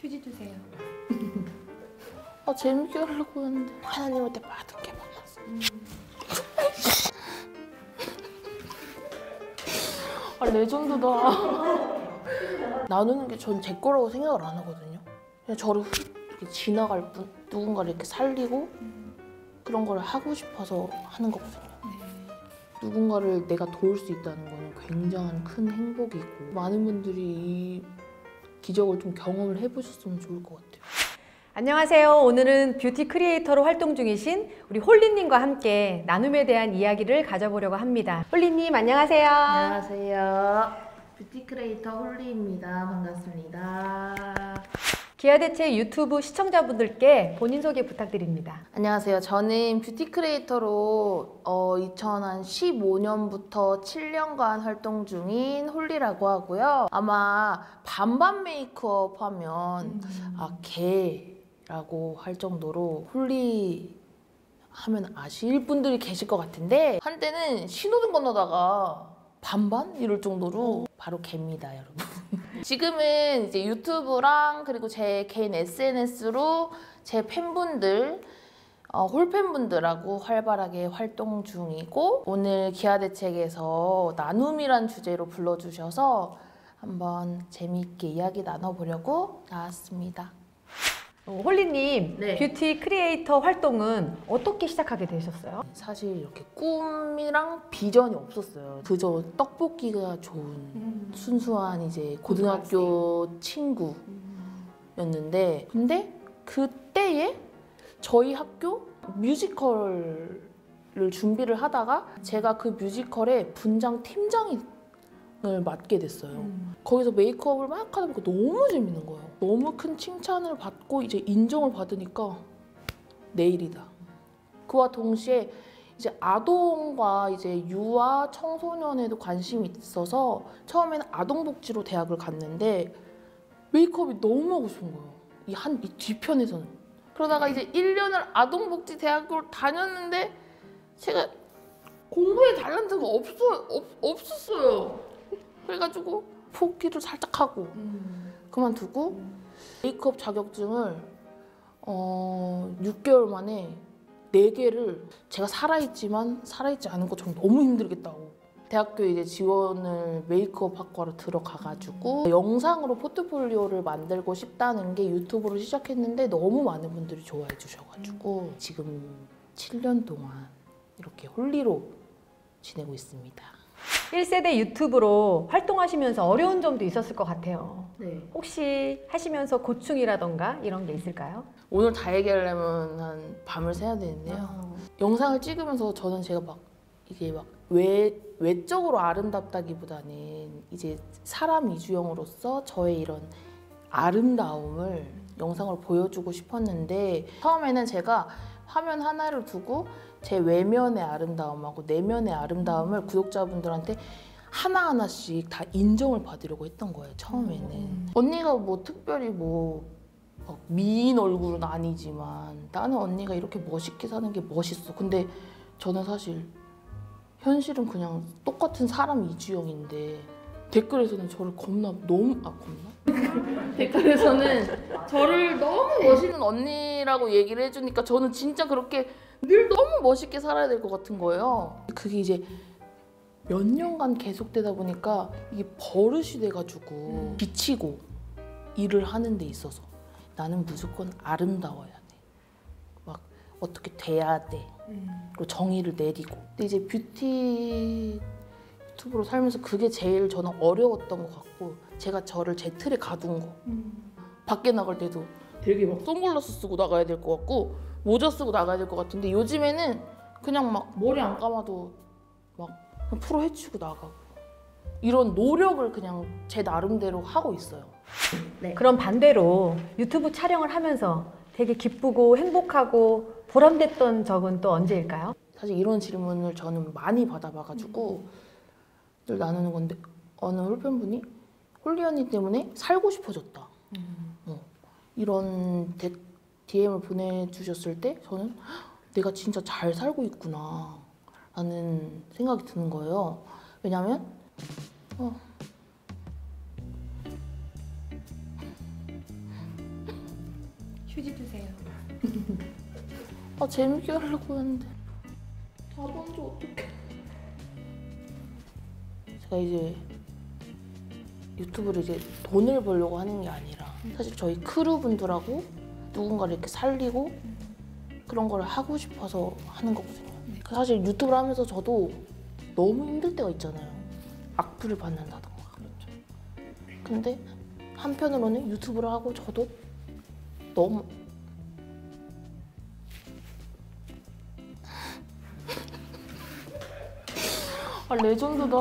휴지 주세요. 아 재밌게 하려고 했는데 하나님한테 받은 게 많았어. 아 레전드다. 나누는 게 전 제 거라고 생각을 안 하거든요. 그냥 저를 이렇게 지나갈 뿐, 누군가를 이렇게 살리고 그런 걸 하고 싶어서 하는 거거든요. 누군가를 내가 도울 수 있다는 거는 굉장한 큰 행복이고 많은 분들이 이 기적을 좀 경험을 해보셨으면 좋을 것 같아요. 안녕하세요. 오늘은 뷰티 크리에이터로 활동 중이신 우리 홀리님과 함께 나눔에 대한 이야기를 가져보려고 합니다. 홀리님 안녕하세요. 안녕하세요. 뷰티 크리에이터 홀리입니다. 반갑습니다. 기아대책 유튜브 시청자분들께 본인 소개 부탁드립니다. 안녕하세요. 저는 뷰티 크리에이터로 2015년부터 7년간 활동 중인 홀리라고 하고요. 아마 반반 메이크업 하면 개라고 할 정도로 홀리 하면 아실 분들이 계실 것 같은데 한때는 신호등 건너다가 반반? 이럴 정도로 바로 개입니다, 여러분. 지금은 이제 유튜브랑 그리고 제 개인 SNS로 제 팬분들, 홀팬분들하고 활발하게 활동 중이고 오늘 기아대책에서 나눔이란 주제로 불러주셔서 한번 재미있게 이야기 나눠보려고 나왔습니다. 홀리님, 네. 뷰티 크리에이터 활동은 어떻게 시작하게 되셨어요? 사실 이렇게 꿈이랑 비전이 없었어요. 그저 떡볶이가 좋은 순수한 이제 고등학교 친구였는데 근데 그때에 저희 학교 뮤지컬을 준비를 하다가 제가 그 뮤지컬의 분장 팀장을 맡게 됐어요. 거기서 메이크업을 막 하다 보니까 너무 재밌는 거예요. 너무 큰 칭찬을 받고 이제 인정을 받으니까 내일이다. 그와 동시에 이제 아동과 이제 유아 청소년에도 관심이 있어서 처음에는 아동복지로 대학을 갔는데 메이크업이 너무 하고 싶은 거예요. 이 뒤편에서는. 그러다가 이제 1년을 아동복지 대학교를 다녔는데 제가 공부에 탤런트가 없었어요. 그래가지고 포기를 살짝 하고 그만두고 메이크업 자격증을 6개월 만에 4개를 제가 살아있지만 살아있지 않은 것처럼 너무 힘들겠다고 대학교에 이제 지원을 메이크업 학과로 들어가가지고 영상으로 포트폴리오를 만들고 싶다는 게 유튜브로 시작했는데 너무 많은 분들이 좋아해 주셔가지고 지금 7년 동안 이렇게 홀리로 지내고 있습니다. 1세대 유튜브로 활동하시면서 어려운 점도 있었을 것 같아요. 네. 혹시 하시면서 고충이라던가 이런 게 있을까요? 오늘 다 얘기하려면 한 밤을 새야 되는데요. 영상을 찍으면서 저는 제가 막 이게 막 외적으로 아름답다기보다는 이제 사람 이주영으로서 저의 이런 아름다움을 영상으로 보여주고 싶었는데 처음에는 제가 화면 하나를 두고 제 외면의 아름다움하고 내면의 아름다움을 구독자분들한테 하나하나씩 다 인정을 받으려고 했던 거예요, 처음에는. 언니가 뭐 특별히 뭐 미인 얼굴은 아니지만 나는 언니가 이렇게 멋있게 사는 게 멋있어. 근데 저는 사실 현실은 그냥 똑같은 사람 이주영인데 댓글에서는 저를 댓글에서는 저를 너무 멋있는 언니라고 얘기를 해주니까 저는 진짜 그렇게 늘 너무 멋있게 살아야 될 것 같은 거예요. 그게 이제 몇 년간 계속되다 보니까 이게 버릇이 돼가지고 비치고 일을 하는 데 있어서 나는 무조건 아름다워야 돼. 막 어떻게 돼야 돼. 그리고 정의를 내리고. 근데 이제 뷰티 유튜브로 살면서 그게 제일 저는 어려웠던 것 같고 제가 저를 제 틀에 가둔 거. 밖에 나갈 때도 되게 막 선글라스 쓰고 나가야 될 것 같고 모자 쓰고 나가야 될 것 같은데 요즘에는 그냥 막 머리 안 감아도 막 프로 해치고 나가고 이런 노력을 그냥 제 나름대로 하고 있어요. 네. 그럼 반대로 유튜브 촬영을 하면서 되게 기쁘고 행복하고 보람됐던 적은 또 언제일까요? 사실 이런 질문을 저는 많이 받아봐가지고 늘 나누는 건데 어느 홀팬분이 홀리 언니 때문에 살고 싶어졌다. 이런 DM을 보내주셨을 때 저는 내가 진짜 잘 살고 있구나 라는 생각이 드는 거예요. 왜냐면 휴지 드세요. 아 재밌게 하려고 했는데 다 먼저 어떡해. 제가 이제 유튜브를 이제 돈을 벌려고 하는 게 아니라 사실 저희 크루분들하고 누군가를 이렇게 살리고 그런 거를 하고 싶어서 하는 거거든요. 사실 유튜브를 하면서 저도 너무 힘들 때가 있잖아요. 악플을 받는다던가. 그렇죠. 근데 한편으로는 유튜브를 하고 저도 너무 아 레전드다.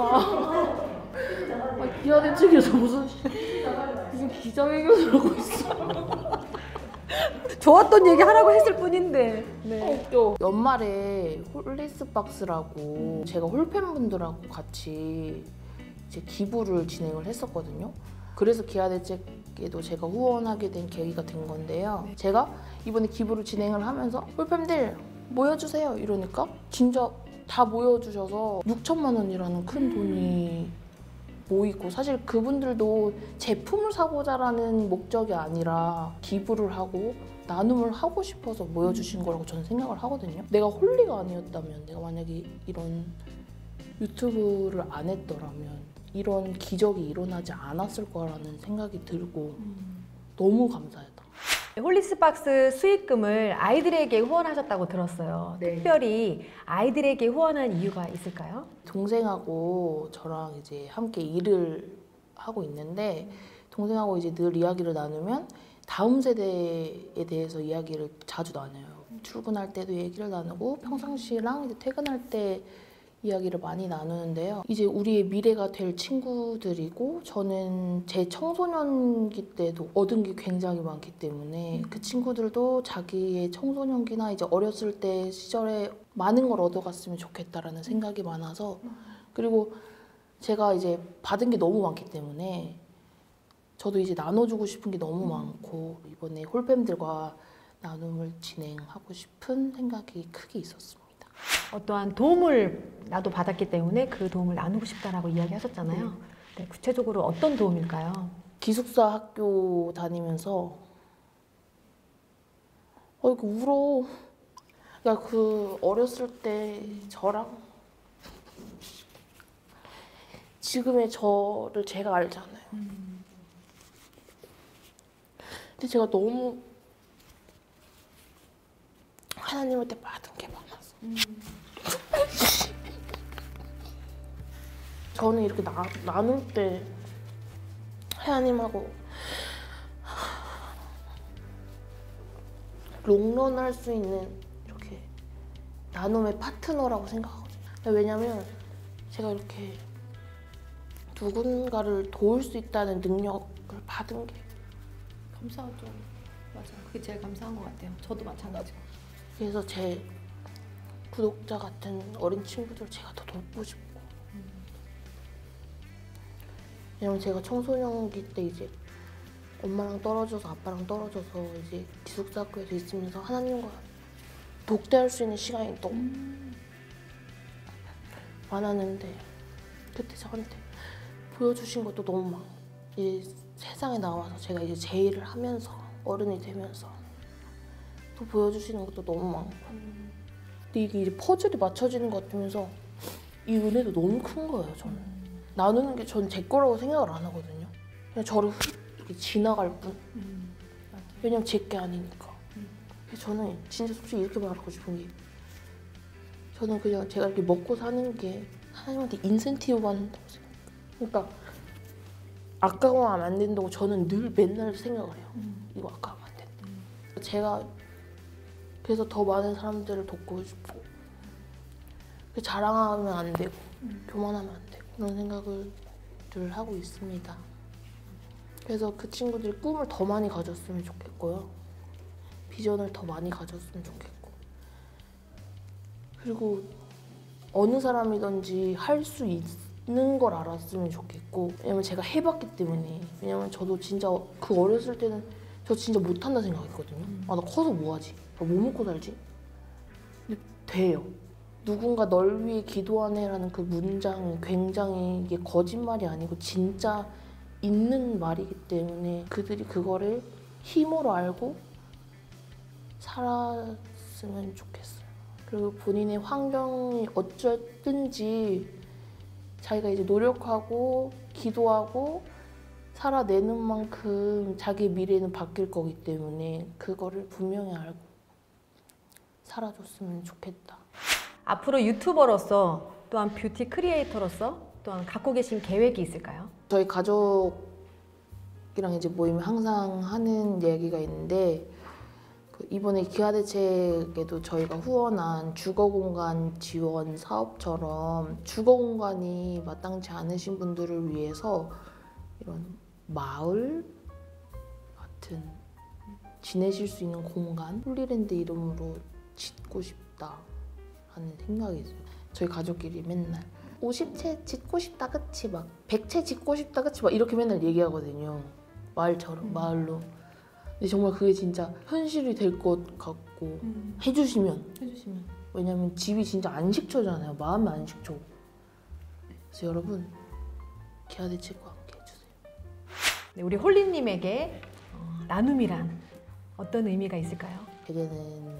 아, 기아대 측에서 무슨 기자회견을 하고 있어. 좋았던 얘기 하라고 했을 뿐인데. 네. 웃겨. 연말에 홀리스박스라고 제가 홀팬분들하고 같이 이제 기부를 진행을 했었거든요. 그래서 기아대책에도 제가 후원하게 된 계기가 된 건데요. 제가 이번에 기부를 진행을 하면서 홀팬들 모여주세요 이러니까 진짜 다 모여주셔서 6천만 원이라는 큰 돈이 모이고, 사실 그분들도 제품을 사고자라는 목적이 아니라 기부를 하고 나눔을 하고 싶어서 모여주신 거라고 저는 생각을 하거든요. 내가 홀리가 아니었다면, 내가 만약에 이런 유튜브를 안 했더라면 이런 기적이 일어나지 않았을 거라는 생각이 들고 너무 감사했다. 홀리스박스 수익금을 아이들에게 후원하셨다고 들었어요. 네. 특별히 아이들에게 후원한 이유가 있을까요? 동생하고 저랑 이제 함께 일을 하고 있는데, 동생하고 이제 늘 이야기를 나누면 다음 세대에 대해서 이야기를 자주 나눠요. 출근할 때도 얘기를 나누고 평상시랑 이제 퇴근할 때 이야기를 많이 나누는데요. 이제 우리의 미래가 될 친구들이고, 저는 제 청소년기 때도 얻은 게 굉장히 많기 때문에 그 친구들도 자기의 청소년기나 이제 어렸을 때 시절에 많은 걸 얻어갔으면 좋겠다라는 생각이 많아서, 그리고 제가 이제 받은 게 너무 많기 때문에 저도 이제 나눠주고 싶은 게 너무 많고, 이번에 홀팸들과 나눔을 진행하고 싶은 생각이 크게 있었습니다. 어떠한 도움을 나도 받았기 때문에 그 도움을 나누고 싶다라고 이야기하셨잖아요. 네, 구체적으로 어떤 도움일까요? 기숙사 학교 다니면서 이거 울어. 야, 그 어렸을 때 저랑 지금의 저를 제가 알잖아요. 근데 제가 너무 하나님한테 받은 게 많아서 저는 이렇게 나눌 때 하나님하고 롱런 할 수 있는 이렇게 나눔의 파트너라고 생각하거든요. 왜냐면 제가 이렇게 누군가를 도울 수 있다는 능력을 받은 게 감사하죠. 맞아요. 그게 제일 감사한 것 같아요. 저도 마찬가지고. 그래서 제 구독자 같은 어린 친구들 제가 더 돕고 싶고, 왜냐면 제가 청소년기 때 이제 엄마랑 떨어져서 아빠랑 떨어져서 이제 기숙사 학교에서 있으면서 하나님과 독대할 수 있는 시간이 너무 많았는데, 그때 저한테 보여주신 것도 너무 많고, 이 세상에 나와서 제가 이제 제1을 하면서 어른이 되면서 또 보여주시는 것도 너무 많고, 근데 이게 이제 퍼즐이 맞춰지는 것 같으면서 이 은혜도 너무 큰 거예요. 저는 나누는 게 전 제 거라고 생각을 안 하거든요. 그냥 저를 이렇게 지나갈 뿐. 왜냐면 제 게 아니니까. 그래서 저는 진짜 솔직히 이렇게 말하고 싶은 게, 저는 그냥 제가 이렇게 먹고 사는 게 하나님한테 인센티브 받는다고 생각해요. 그러니까 아까워하면 안 된다고 저는 늘 맨날 생각을 해요. 이거 아까워하면 안 된다. 제가 그래서 더 많은 사람들을 돕고 싶고, 자랑하면 안 되고 교만하면 안 되고 그런 생각을 늘 하고 있습니다. 그래서 그 친구들이 꿈을 더 많이 가졌으면 좋겠고요. 비전을 더 많이 가졌으면 좋겠고, 그리고 어느 사람이든지 할 수 있는 걸 알았으면 좋겠고, 왜냐면 제가 해봤기 때문에. 왜냐면 저도 진짜 그 어렸을 때는 저 진짜 못한다 생각했거든요. 아, 나 커서 뭐하지? 나 뭐 먹고 살지? 근데 돼요. 누군가 널 위해 기도하네라는 그 문장이 굉장히 이게 거짓말이 아니고 진짜 있는 말이기 때문에 그들이 그거를 힘으로 알고 살았으면 좋겠어요. 그리고 본인의 환경이 어쨌든지 자기가 이제 노력하고 기도하고 살아내는 만큼 자기 미래는 바뀔 거기 때문에 그거를 분명히 알고 살아줬으면 좋겠다. 앞으로 유튜버로서 또한 뷰티 크리에이터로서 또한 갖고 계신 계획이 있을까요? 저희 가족이랑 이제 모이면 항상 하는 얘기가 있는데 이번에 기아대책에도 저희가 후원한 주거공간 지원 사업처럼 주거공간이 마땅치 않으신 분들을 위해서 이런 마을 같은 지내실 수 있는 공간 홀리랜드 이름으로 짓고 싶다라는 생각이 있어요. 저희 가족끼리 맨날 50채 짓고 싶다 그치 막 100채 짓고 싶다 그치 막 이렇게 맨날 얘기하거든요. 마을처럼 마을로. 근데 정말 그게 진짜 현실이 될 것 같고 해주시면 왜냐면 집이 진짜 안식처잖아요. 마음의 안식처. 그래서 여러분 기아대책과 함께 해주세요. 네, 우리 홀리님에게 나눔이란 어떤 의미가 있을까요? 제게는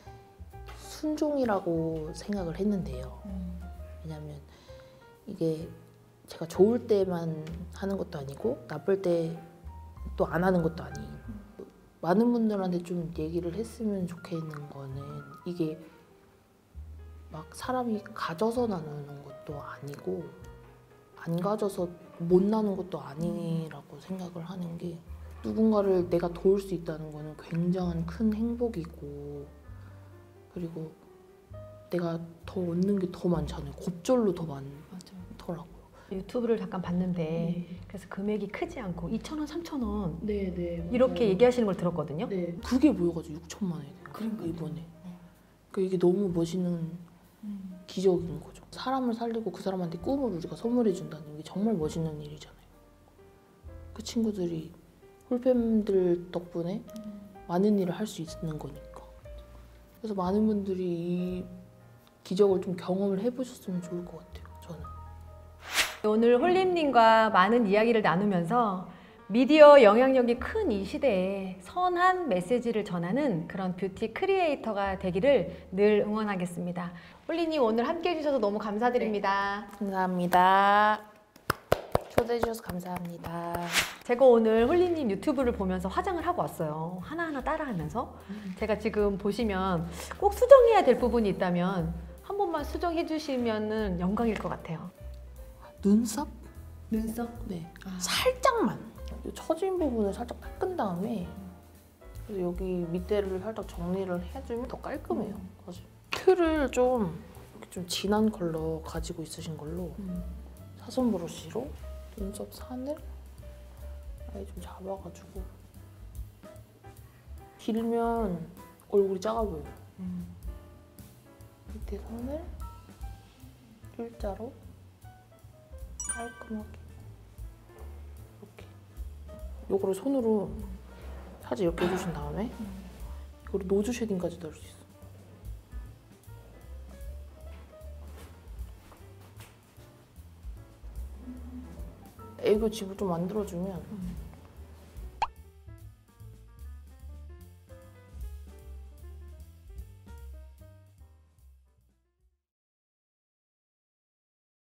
순종이라고 생각을 했는데요. 왜냐면 이게 제가 좋을 때만 하는 것도 아니고 나쁠 때 또 안 하는 것도 아니에요. 많은 분들한테 좀 얘기를 했으면 좋겠는 거는 이게 막 사람이 가져서 나누는 것도 아니고 안 가져서 못 나누는 것도 아니라고 생각을 하는 게 누군가를 내가 도울 수 있다는 거는 굉장한 큰 행복이고 그리고 내가 더 얻는 게 더 많잖아요. 곱절로 더 많더라고요. 유튜브를 잠깐 봤는데 그래서 금액이 크지 않고 2,000원, 3,000원 네네 이렇게 얘기하시는 걸 들었거든요. 네. 그게 모여가지고 6천만 원이 돼요. 그러니까 이번에. 그러니까 이게 너무 멋있는 기적인 거죠. 사람을 살리고 그 사람한테 꿈을 우리가 선물해 준다는 게 정말 멋있는 일이잖아요. 그 친구들이 홀팸들 덕분에 많은 일을 할 수 있는 거니까. 그래서 많은 분들이 이 기적을 좀 경험을 해보셨으면 좋을 것 같아요. 저는. 오늘 홀림님과 많은 이야기를 나누면서 미디어 영향력이 큰 이 시대에 선한 메시지를 전하는 그런 뷰티 크리에이터가 되기를 늘 응원하겠습니다. 홀리님 오늘 함께 해주셔서 너무 감사드립니다. 감사합니다. 초대해 주셔서 감사합니다. 제가 오늘 홀리님 유튜브를 보면서 화장을 하고 왔어요. 하나하나 따라하면서 제가 지금 보시면 꼭 수정해야 될 부분이 있다면 한 번만 수정해 주시면 영광일 것 같아요. 눈썹? 눈썹? 네. 살짝만. 이 처진 부분을 살짝 닦은 다음에 그래서 여기 밑에를 살짝 정리를 해주면 더 깔끔해요. 맞아요. 큐를 좀 진한 컬러 가지고 있으신 걸로 사선 브러쉬로 눈썹 산을 아예 좀 잡아가지고 길면 얼굴이 작아 보여요. 밑에 선을 일자로 깔끔하게 이렇게 요거를 손으로 살짝 이렇게 해주신 다음에 이거를 노즈 쉐딩까지 넣을 수 있어. 애교 집을 좀 만들어주면